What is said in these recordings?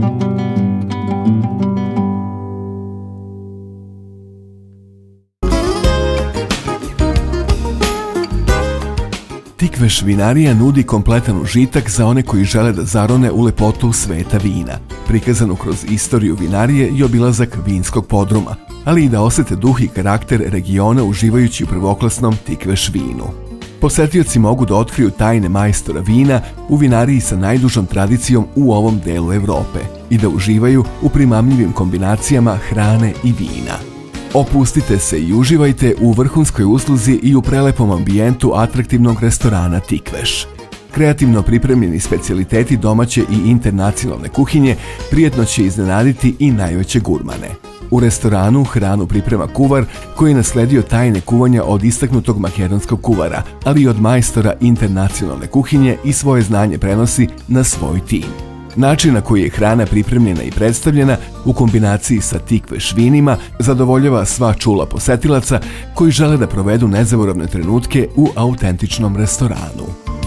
Tikveš vinarija nudi kompletan užitak za one koji žele da zarone u lepotu sveta vina, prikazanu kroz istoriju vinarije i obilazak vinskog podruma, ali i da osete duh i karakter regiona uživajući u prvoklasnom Tikveš vinu. Posetioci mogu da otkriju tajne majstora vina u vinariji sa najdužom tradicijom u ovom delu Evrope i da uživaju u primamljivim kombinacijama hrane i vina. Opustite se i uživajte u vrhunskoj usluzi i u prelepom ambijentu atraktivnog restorana Tikveš. Kreativno pripremljeni specijaliteti domaće i internacionalne kuhinje prijetno će iznenaditi i najveće gurmane. U restoranu hranu priprema kuvar koji je nasledio tajne kuvanja od istaknutog makedonskog kuvara, ali i od majstora internacionalne kuhinje i svoje znanje prenosi na svoj tim. Način na koji je hrana pripremljena i predstavljena u kombinaciji sa Tikveš vinima zadovoljava sva čula posetilaca koji žele da provedu nezaboravne trenutke u autentičnom restoranu.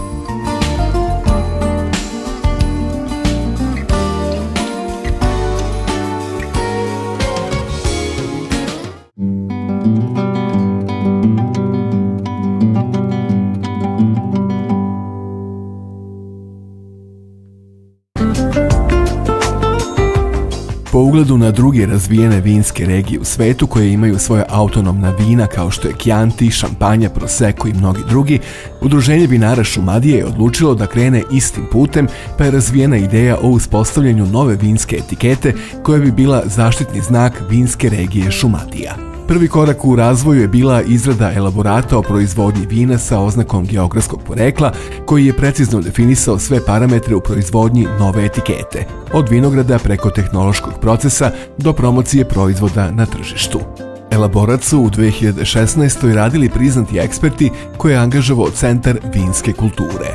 Po ugledu na druge razvijene vinske regije u svetu koje imaju svoje autonomna vina kao što je Chianti, šampanja, Prosecco i mnogi drugi, Udruženje vinara Šumadije je odlučilo da krene istim putem, pa je razvijena ideja o uspostavljanju nove vinske etikete koja bi bila zaštitni znak vinske regije Šumadija. Prvi korak u razvoju je bila izrada elaborata o proizvodnji vina sa oznakom geografskog porekla koji je precizno definisao sve parametre u proizvodnji nove etikete, od vinograda preko tehnološkog procesa do promocije proizvoda na tržištu. Elaborat su u 2016. radili priznati eksperti koje je angažovao Centar vinske kulture.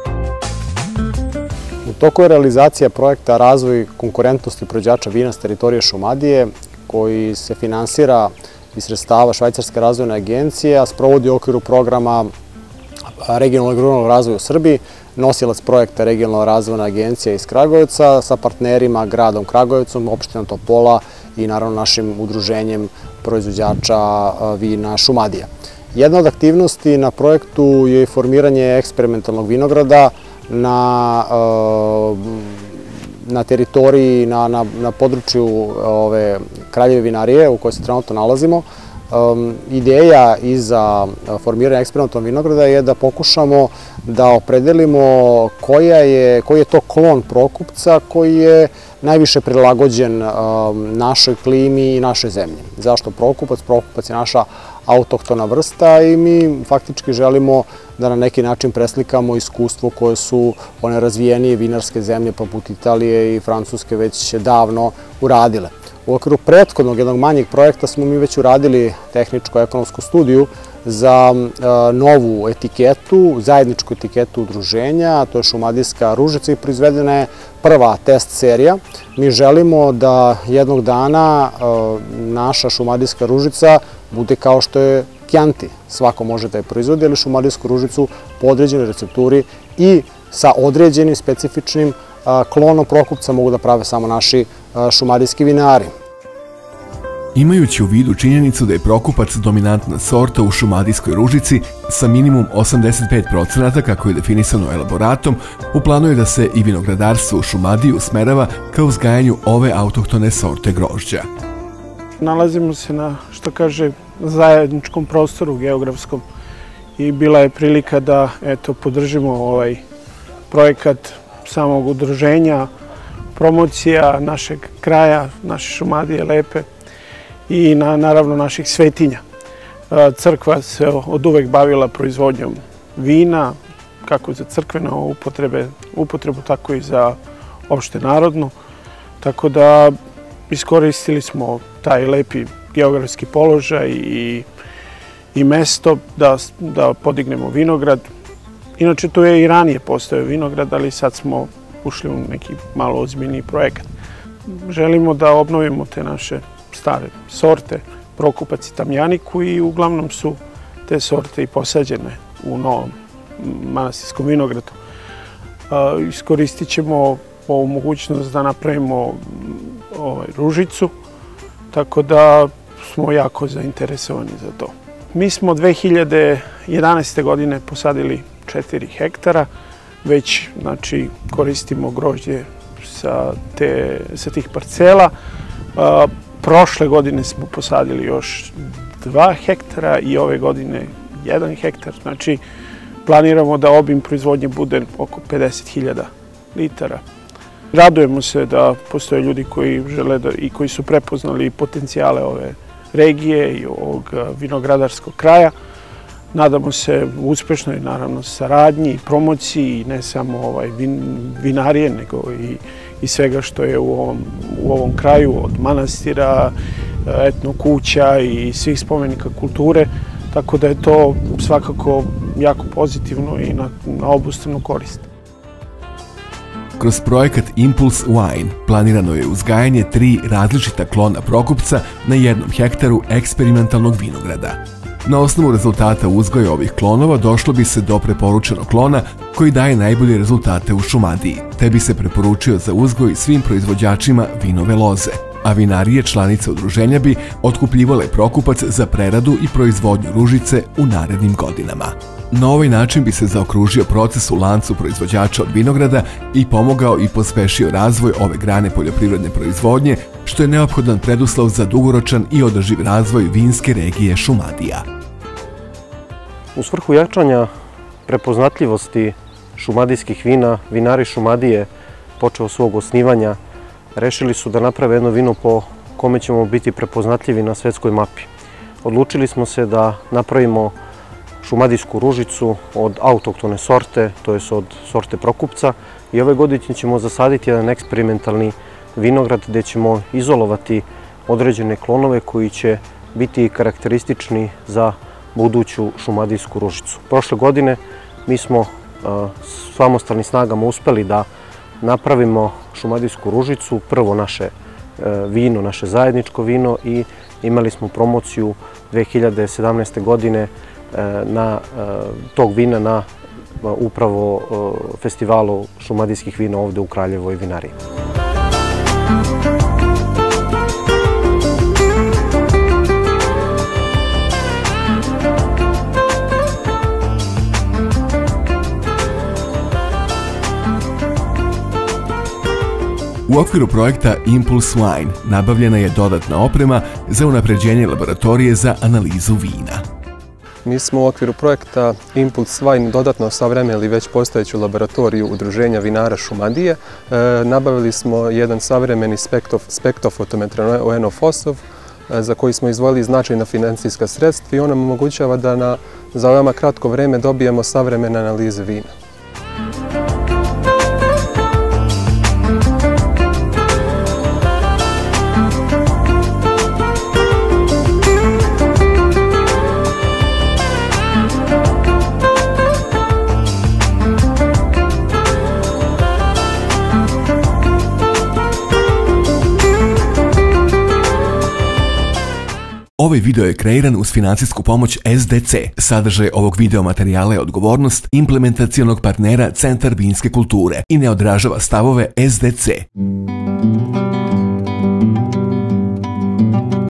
U toku je realizacija projekta Razvoj konkurentnosti proizvođača vina s teritorije Šumadije koji se finansira iz sredstava Švajcarske razvojne agencije, a sprovodi u okviru programa regionalnog i ruralnog razvoja u Srbiji, nosilac projekta regionalna razvojna agencija iz Kragujevca sa partnerima gradom Kragujevcom, opštinom Topola i naravno našim udruženjem proizvođača vina Šumadija. Jedna od aktivnosti na projektu je formiranje eksperimentalnog vinograda na teritoriji, na području Kraljeve vinarije u kojoj se trenutno nalazimo. Ideja iza formiranja eksperimentalnog vinograda je da pokušamo da opredelimo koji je to klon Prokupca koji je najviše prilagođen našoj klimi i našoj zemlji. Zašto Prokupac? Prokupac je naša autohtona vrsta i mi faktički želimo da na neki način preslikamo iskustvo koje su one razvijenije vinarske zemlje poput Italije i Francuske već davno uradile. U okviru prethodnog jednog manjeg projekta smo mi već uradili tehničko-ekonomsku studiju za novu etiketu, zajedničku etiketu udruženja, to je šumadijska ružica i proizvedena je prva test serija. Mi želimo da jednog dana naša šumadijska ružica bude kao što je Chianti. Svako može da je proizvodi, ali šumadijsku ružicu po određenoj recepturi i sa određenim specifičnim klonom Prokupca mogu da prave samo naši šumadijski vinari. Imajući u vidu činjenicu da je Prokupac dominantna sorta u šumadijskoj ružici sa minimum 85% kako je definisano elaboratom, u planu je da se i vinogradarstvo u Šumadiji usmerava ka uzgajanju ove autohtone sorte grožđa. Nalazimo se na, što kaže, zajedničkom prostoru geografskom i bila je prilika da podržimo ovaj projekat samog udruženja, promocija našeg kraja, naše Šumadije lepe i naravno naših svetinja. Crkva se od uvek bavila proizvodnjom vina, kako za crkvene upotrebu, tako i za opšte narodnu. Tako da iskoristili smo taj lepi geografski položaj i mesto da podignemo vinograd. Inače, tu je i ranije postojao vinograd, ali sad smo ušli u neki malo ozbiljniji projekat. Želimo da obnovimo te naše stare sorte, Prokupac i Tamjaniku, i uglavnom su te sorte i posađene u novom manastirskom vinogradu. Iskoristit ćemo ovu mogućnost da napravimo ružicu, tako da smo jako zainteresovani za to. Mi smo 2011. godine posadili 4 hektara, već znači, koristimo grožđe sa tih parcela. Prošle godine smo posadili još 2 hektara i ove godine 1 hektar. Znači, planiramo da obim proizvodnje bude oko 50.000 litara. Radujemo se da postoje ljudi koji žele i koji su prepoznali potencijale ove regije i ovog vinogradarskog kraja. Nadamo se uspešnoj, naravno, saradnji i promociji, ne samo vinarije, nego i svega što je u ovom kraju, od manastira, etno kuća i svih spomenika kulture, tako da je to svakako jako pozitivno i na obostranu korist. Kroz projekat Impulse Wine planirano je uzgajanje 3 različita klona Prokupca na 1 hektaru eksperimentalnog vinograda. Na osnovu rezultata uzgoja ovih klonova došlo bi se do preporučenog klona koji daje najbolje rezultate u Šumadiji, te bi se preporučio za uzgoj svim proizvođačima vinove loze, a vinarije članice udruženja bi otkupljivale Prokupac za preradu i proizvodnju ružice u narednim godinama. Na ovaj način bi se zaokružio proces u lancu proizvođača od vinograda i pomogao i pospešio razvoj ove grane poljoprivredne proizvodnje, što je neophodan preduslov za dugoročan i održiv razvoj vinske regije Šumadija. U svrhu jačanja prepoznatljivosti šumadijskih vina, vinari Šumadije, počeo svog osnivanja, rešili su da naprave jedno vino po kome ćemo biti prepoznatljivi na svetskoj mapi. Odlučili smo se da napravimo šumadijsku ružicu od autoktone sorte, to je od sorte Prokupca, i ove godine ćemo zasaditi jedan eksperimentalni vinograd gde ćemo izolovati određene klonove koji će biti karakteristični za buduću šumadijsku ružicu. Prošle godine mi smo samostalnim snagama uspeli da napravimo šumadijsku ružicu, prvo naše vino, naše zajedničko vino, i imali smo promociju 2017. godine tog vina na upravo festivalu šumadijskih vina ovde u Kraljevoj vinariji. U okviru projekta Impulse Wine nabavljena je dodatna oprema za unapređenje laboratorije za analizu vina. Mi smo u okviru projekta Impulse Wine dodatno osavremenili već postojeću laboratoriju Udruženja vinara Šumadije. Nabavili smo jedan savremeni spektrofotometar ONO-FOSOV za koji smo izdvojili značajna financijska sredstva i on nam omogućava da za veoma kratko vreme dobijemo savremene analize vina. Ovaj video je kreiran uz financijsku pomoć SDC. Sadržaj ovog video materijala je odgovornost implementacionog partnera Centar vinske kulture i ne odražava stavove SDC.